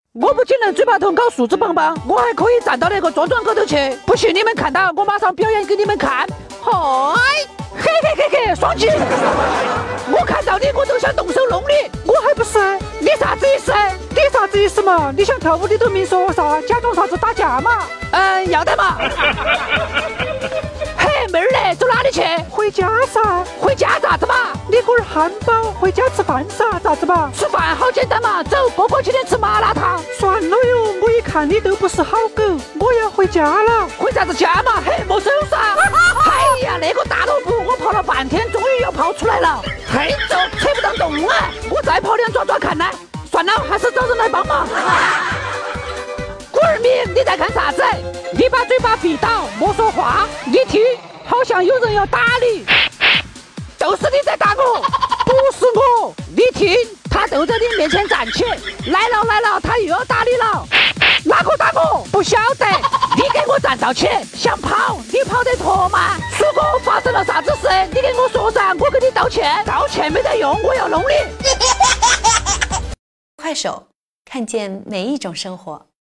我不仅能嘴巴痛搞数字棒棒，我还可以站到那个桌转高头去。不信你们看到，我马上表演给你们看。嗨，嘿嘿嘿嘿，双击！我看到你，我都想动手弄你。我还不是？你啥子意思？你啥子意思嘛？你想跳舞你都明说啥？假装啥子打架嘛？要得嘛。嘿，妹儿嘞，走哪里去？回家噻。回家咋子嘛？你个儿汉堡，回家吃饭噻，咋子嘛？吃饭好简单嘛，走，哥哥今天吃麻辣烫。算了哟，我一看你都不是好狗，我要回家了。回啥子家嘛？嘿，没手噻。哎呀，那个大萝卜我跑了半天，终于要跑出来了。嘿，走，扯不当动啊！我再跑2抓抓看呢。算了，还是找人来帮忙。古儿明，你在看啥子？你把嘴巴闭到，莫说话。一听好像有人要打你，就是你在打我，不是我。你听，他就在你面前站起，来了来了，他又要打你了。哪个打我？不晓得。你给我站到起，想跑，你跑得脱吗？如果发生了啥子事，你给我说噻，我给你道歉。道歉没得用，我要弄你。 快手，看见每一种生活。